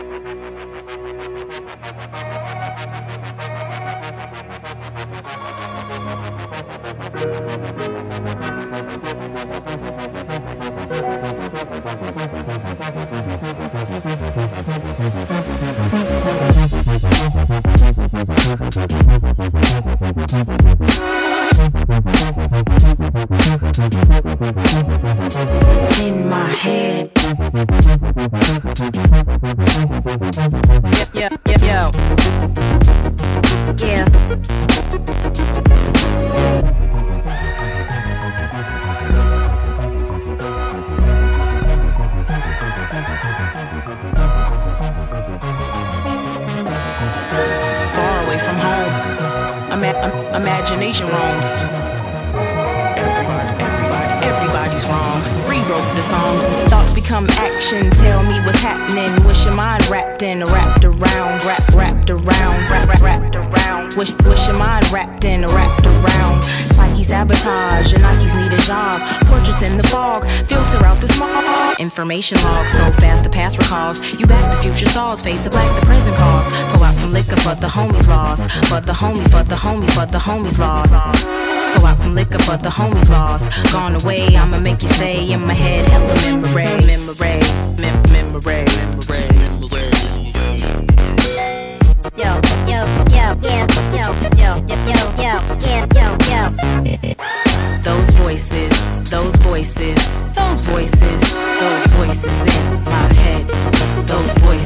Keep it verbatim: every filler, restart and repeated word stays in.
In my head. Yeah, yeah, yeah, yeah. Yeah. Far away from home, Ima im imagination roams. Everybody, everybody, everybody's wrong. Rewrote the song. Thoughts become action. Tell me what's happening. What's your mind wrapped in? Wrapped around, wrap, wrapped around, wrap, wrap, wrapped around. What's, what's your mind wrapped in? Wrapped around. Psyche sabotage. Your Nikes need a job. Portraits in the fog. Filter out the smog. Information log. So fast the past recalls. You back the future stalls. Fade to black the present calls. Pour out some liquor but the homies lost. But the homies, but the homies, but the homies lost. Pour out some liquor but the homies lost. Gone away, I'ma make you stay in my head. Hella memory, memory, mem memory, memory. Yo, yo, yo, yeah, yo, yo, yo, yo, yeah, yo, yo. Those voices, those voices, those voices, those voices in my head. Those voices.